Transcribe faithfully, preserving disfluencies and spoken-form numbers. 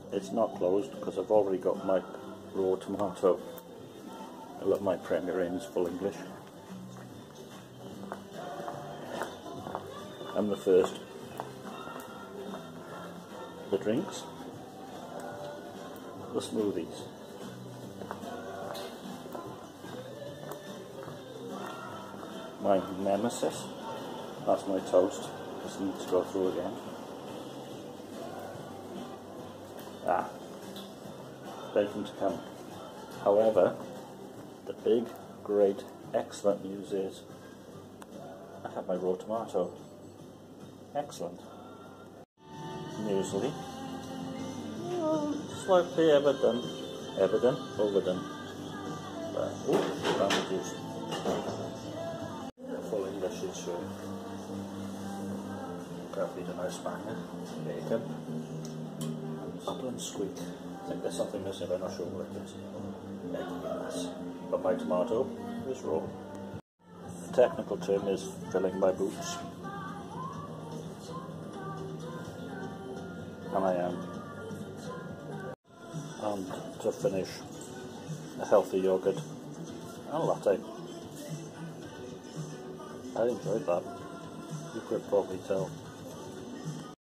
it's not closed because I've already got my raw tomato. I love my PremierInn's full English. And the first, the drinks, the smoothies. My nemesis, that's my toast. This needs to go through again. Ah, bacon to come. However, the big, great, excellent news is I have my raw tomato. Excellent. Muesli. Oh, slightly overdone. Overdone? Overdone. But, ooh, lemon juice. Full English is sure. Coffee to nice banger. Bacon. And butter and sweet. I think there's something missing, but I'm not sure what it is. Yes. But my tomato is raw. The technical term is filling my boots. And I am. And to finish, a healthy yogurt and latte. I enjoyed that. You could probably tell.